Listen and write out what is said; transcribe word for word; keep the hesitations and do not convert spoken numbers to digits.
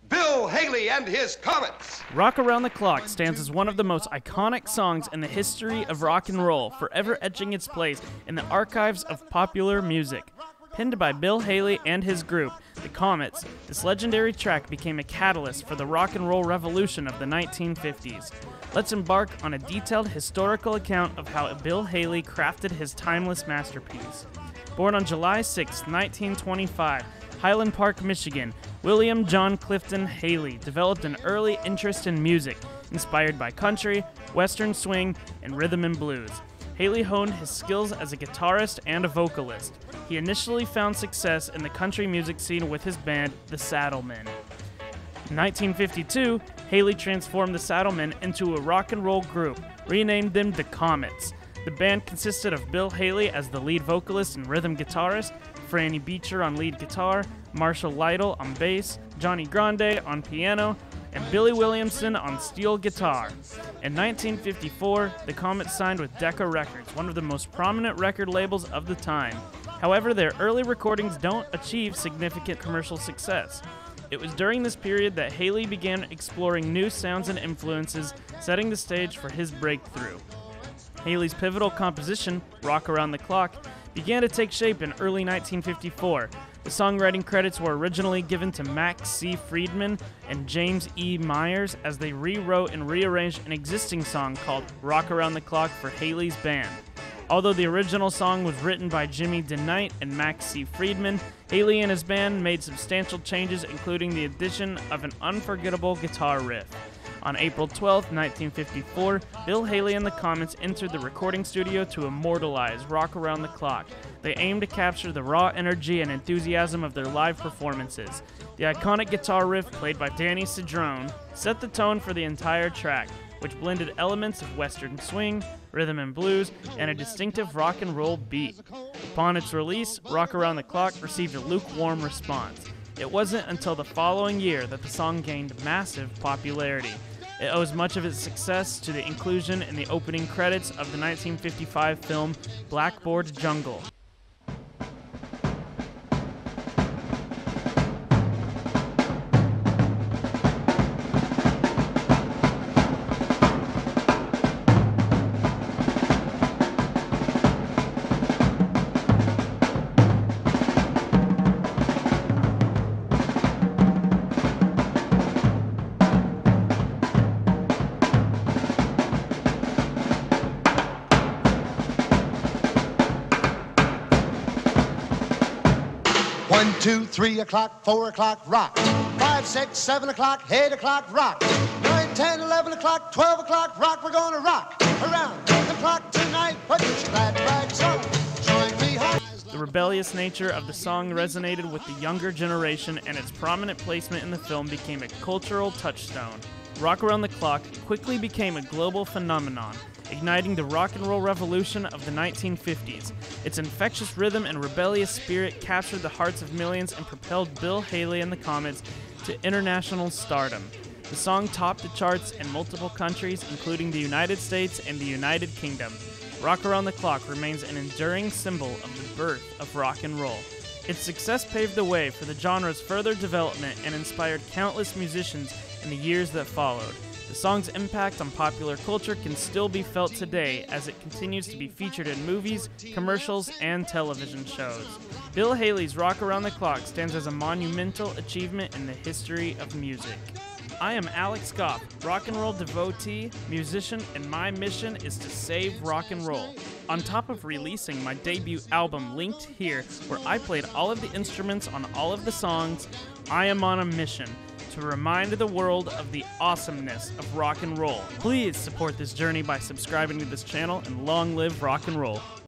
Bill Haley and his Comets. Rock Around the Clock stands as one of the most iconic songs in the history of rock and roll, forever etching its place in the archives of popular music. Penned by Bill Haley and his group, the Comets, this legendary track became a catalyst for the rock and roll revolution of the nineteen fifties. Let's embark on a detailed historical account of how Bill Haley crafted his timeless masterpiece. Born on July sixth, nineteen twenty-five, Highland Park, Michigan, William John Clifton Haley developed an early interest in music, inspired by country, western swing, and rhythm and blues. Haley honed his skills as a guitarist and a vocalist. He initially found success in the country music scene with his band, the Saddlemen. In nineteen fifty-two, Haley transformed the Saddlemen into a rock and roll group, renamed them the Comets. The band consisted of Bill Haley as the lead vocalist and rhythm guitarist, Franny Beecher on lead guitar, Marshall Lytle on bass, Johnny Grande on piano, and Billy Williamson on steel guitar. In nineteen fifty-four, the Comets signed with Decca Records, one of the most prominent record labels of the time. However, their early recordings don't achieve significant commercial success. It was during this period that Haley began exploring new sounds and influences, setting the stage for his breakthrough. Haley's pivotal composition, Rock Around the Clock, began to take shape in early nineteen fifty-four. The songwriting credits were originally given to Max C. Friedman and James E. Myers as they rewrote and rearranged an existing song called Rock Around the Clock for Haley's band. Although the original song was written by Jimmy DeKnight and Max C. Friedman, Haley and his band made substantial changes, including the addition of an unforgettable guitar riff. On April twelfth, nineteen fifty-four, Bill Haley and the Comets entered the recording studio to immortalize Rock Around the Clock. They aimed to capture the raw energy and enthusiasm of their live performances. The iconic guitar riff, played by Danny Cedrone, set the tone for the entire track, which blended elements of western swing, rhythm and blues, and a distinctive rock and roll beat. Upon its release, Rock Around the Clock received a lukewarm response. It wasn't until the following year that the song gained massive popularity. It owes much of its success to the inclusion in the opening credits of the nineteen fifty-five film Blackboard Jungle. One, two, three o'clock, four o'clock, rock. Five, six, seven o'clock, eight o'clock, rock. Nine, ten, eleven o'clock, twelve o'clock, rock. We're gonna rock around the clock tonight. Put your glad rags on. Join me high. The rebellious nature of the song resonated with the younger generation, and its prominent placement in the film became a cultural touchstone. Rock Around the Clock quickly became a global phenomenon, igniting the rock and roll revolution of the nineteen fifties. Its infectious rhythm and rebellious spirit captured the hearts of millions and propelled Bill Haley and the Comets to international stardom. The song topped the charts in multiple countries, including the United States and the United Kingdom. Rock Around the Clock remains an enduring symbol of the birth of rock and roll. Its success paved the way for the genre's further development and inspired countless musicians in the years that followed. The song's impact on popular culture can still be felt today as it continues to be featured in movies, commercials, and television shows. Bill Haley's Rock Around the Clock stands as a monumental achievement in the history of music. I am Alex Goff, rock and roll devotee, musician, and my mission is to save rock and roll. On top of releasing my debut album linked here, where I played all of the instruments on all of the songs, I am on a mission to remind the world of the awesomeness of rock and roll. Please support this journey by subscribing to this channel, and long live rock and roll.